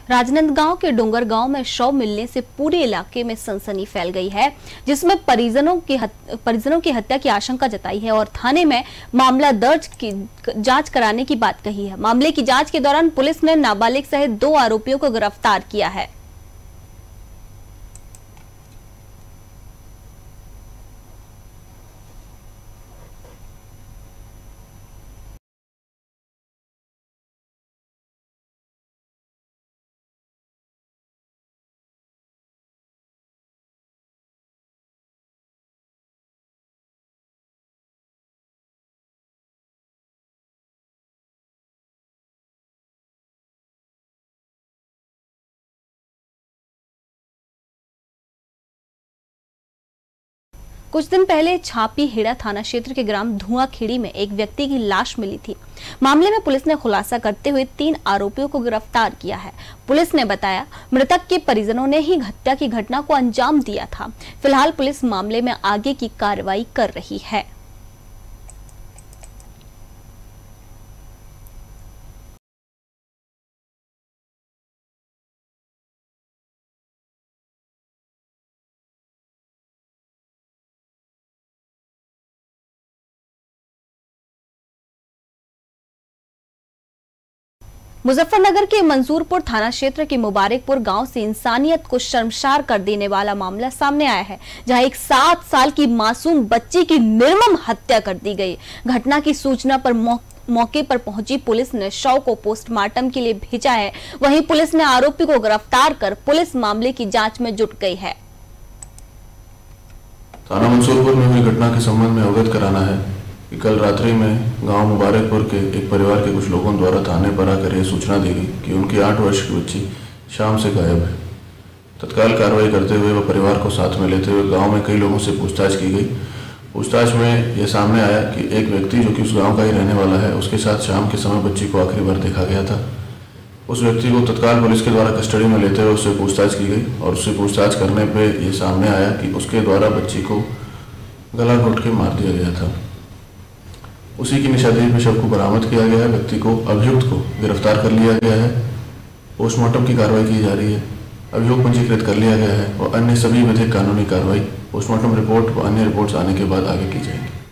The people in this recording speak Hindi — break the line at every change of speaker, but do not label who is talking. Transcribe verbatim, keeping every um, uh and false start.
राजनांदगांव के डोंगर गांव में शव मिलने से पूरे इलाके में सनसनी फैल गई है, जिसमें परिजनों की परिजनों की हत्या की आशंका जताई है और थाने में मामला दर्ज की जांच कराने की बात कही है। मामले की जांच के दौरान पुलिस ने नाबालिग सहित दो आरोपियों को गिरफ्तार किया है। कुछ दिन पहले छापी हेड़ा थाना क्षेत्र के ग्राम धुआंखेड़ी में एक व्यक्ति की लाश मिली थी। मामले में पुलिस ने खुलासा करते हुए तीन आरोपियों को गिरफ्तार किया है। पुलिस ने बताया, मृतक के परिजनों ने ही हत्या की घटना को अंजाम दिया था। फिलहाल पुलिस मामले में आगे की कार्रवाई कर रही है। मुजफ्फरनगर के मंसूरपुर थाना क्षेत्र के मुबारकपुर गांव से इंसानियत को शर्मसार कर देने वाला मामला सामने आया है, जहां एक सात साल की मासूम बच्ची की निर्मम हत्या कर दी गई। घटना की सूचना पर मौ, मौके पर पहुंची पुलिस ने शव को पोस्टमार्टम के लिए भेजा है। वहीं पुलिस ने आरोपी को गिरफ्तार कर पुलिस मामले की जांच में जुट गई है।
थाना मंसूरपुर में हुई घटना के संबंध में अवगत कराना है कि कल रात्रि में गांव मुबारकपुर के एक परिवार के कुछ लोगों द्वारा थाने पर आकर यह सूचना दी गई कि उनकी आठ वर्ष की बच्ची शाम से गायब है। तत्काल कार्रवाई करते हुए वह परिवार को साथ में लेते हुए गांव में कई लोगों से पूछताछ की गई। पूछताछ में यह सामने आया कि एक व्यक्ति जो कि उस गाँव का ही रहने वाला है, उसके साथ शाम के समय बच्ची को आखिरी बार देखा गया था। उस व्यक्ति को तत्काल पुलिस के द्वारा कस्टडी में लेते हुए उससे पूछताछ की गई और उससे पूछताछ करने पर यह सामने आया कि उसके द्वारा बच्ची को गला घोट के मार दिया गया था। उसी की निशानी में शव को बरामद किया गया है। व्यक्ति को अभियुक्त को गिरफ्तार कर लिया गया है। पोस्टमार्टम की कार्रवाई की जा रही है। अभियोग पंजीकृत कर लिया गया है और अन्य सभी विधिक कानूनी कार्रवाई पोस्टमार्टम रिपोर्ट व अन्य रिपोर्ट्स आने के बाद आगे की जाएगी।